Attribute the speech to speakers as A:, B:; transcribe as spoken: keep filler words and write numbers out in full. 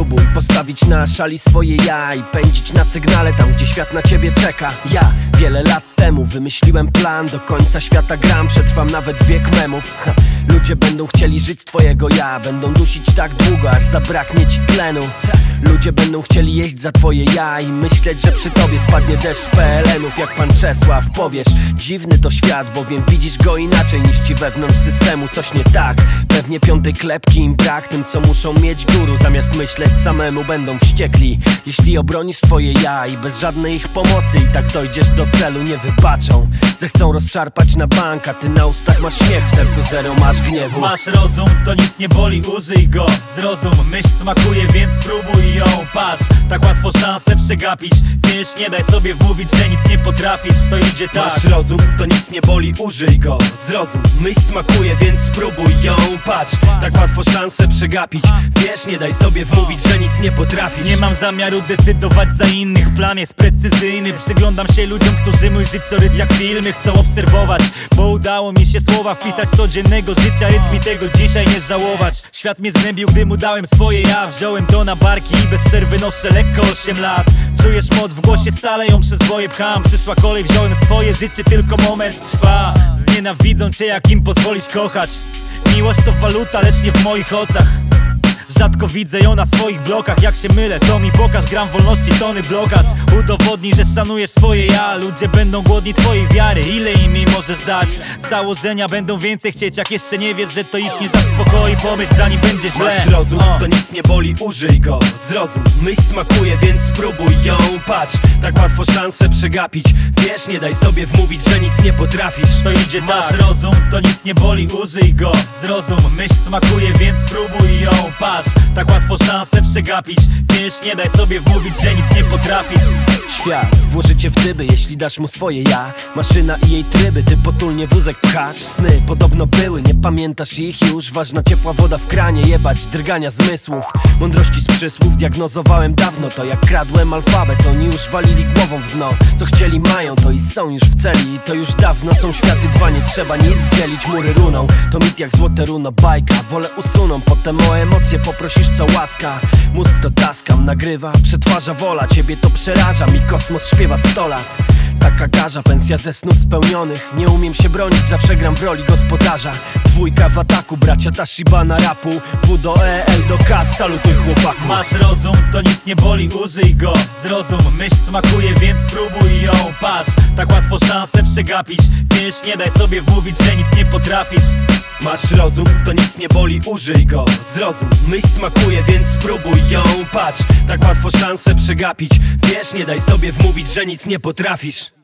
A: spróbuj postawić na szali swoje ja i pędzić na sygnale tam, gdzie świat na ciebie czeka. Ja wiele lat temu wymyśliłem plan, do końca świata gram, przetrwam nawet wiek memów. ha. Ludzie będą chcieli żyć z twojego ja, będą dusić tak długo, aż zabraknie ci tlenu. Ludzie będą chcieli jeść za twoje ja i myśleć, że przy tobie spadnie deszcz P L N-ów jak pan Czesław. Powiesz, dziwny to świat, bowiem widzisz go inaczej niż ci wewnątrz systemu coś nie tak. Pewnie piątej klepki im brak, tym co muszą mieć guru, zamiast myśleć samemu będą wściekli. Jeśli obronisz swoje ja i bez żadnej ich pomocy i tak dojdziesz do celu, nie wybaczą. Zechcą rozszarpać na bank, a ty na ustach masz śmiech, w sercu zero masz gniewu.
B: Masz rozum, to nic nie boli, użyj go. Zrozum, myśl smakuje, więc spróbuj ją. Patrz, tak łatwo szansę przegapić. Wiesz, nie daj sobie wmówić, że nic nie potrafisz, to idzie tak.
A: Masz rozum, to nic nie boli, użyj go. Zrozum, myśl smakuje, więc spróbuj ją. Patrz, tak łatwo szansę przegapić. Wiesz, nie daj sobie wmówić, że nic nie potrafisz.
B: Nie mam zamiaru decydować za innych, plan jest precyzyjny. Przyglądam się ludziom, którzy mój życiorys jak filmy chcą obserwować, bo udało mi się słowa wpisać z codziennego życia, rytm i tego dzisiaj nie żałować. Świat mnie zgnębił, gdy mu dałem swoje ja. Wziąłem to na barki i bez przerwy noszę lekko osiem lat. Czujesz moc w głosie, stale ją przez swoje pcham. Przyszła kolej, wziąłem swoje życie, tylko moment trwa. Znienawidzą cię, jak im pozwolić kochać. Miłość to waluta, lecz nie w moich oczach. Rzadko widzę ją na swoich blokach. Jak się mylę, to mi pokaż, gram wolności, tony blokad. Udowodnij, że szanujesz swoje ja. Ludzie będą głodni twojej wiary, ile im jej możesz dać? Założenia będą więcej chcieć, jak jeszcze nie wiesz, że to ich nie zaspokoi. Pomyśl, zanim będzie źle.
A: Masz rozum, to nic nie boli, użyj go. Zrozum, myśl smakuje, więc spróbuj ją. Patrz, tak łatwo szansę przegapić. Wiesz, nie daj sobie wmówić, że nic nie potrafisz,
B: to idzie tak.
A: Masz
B: rozum, to nic nie boli, użyj go. Zrozum, myśl smakuje, więc spróbuj ją. Patrz, tak łatwo szansę przegapić. Wiesz, nie daj sobie wmówić, że nic nie potrafisz.
A: Świat włoży cię w dyby, jeśli dasz mu swoje ja. Maszyna i jej tryby, ty potulnie wózek pchasz. Sny podobno były, nie pamiętasz ich już. Ważna ciepła woda w kranie, jebać drgania zmysłów. Mądrości z przysłów diagnozowałem dawno. To jak kradłem alfabet, oni już walili głową w dno. Co chcieli mają, to i są już w celi. I to już dawno są światy dwa, nie trzeba nic dzielić. Mury runą, to mit jak złote runo, bajka. Wolę usuną, potem o emocje poprosisz co łaska. Mózg to taskam, nagrywa, przetwarza wola. Ciebie to przeraża, mi kosmos śpiewa sto lat. Taka garza, pensja ze snów spełnionych. Nie umiem się bronić, zawsze gram w roli gospodarza. Dwójka w ataku, bracia Tashiba na rapu. W do E, L do K, salutuj chłopaku.
B: Masz rozum, to nic nie boli, użyj go. Zrozum, myśl smakuje, więc spróbuj ją. Patrz, tak łatwo szansę przegapić. Wiesz, nie daj sobie wmówić, że nic nie potrafisz.
A: Masz rozum, to nic nie boli, użyj go. Zrozum, myśl smakuje, więc spróbuj ją. Patrz, tak łatwo szansę przegapić. Wiesz, nie daj sobie wmówić, że nic nie potrafisz.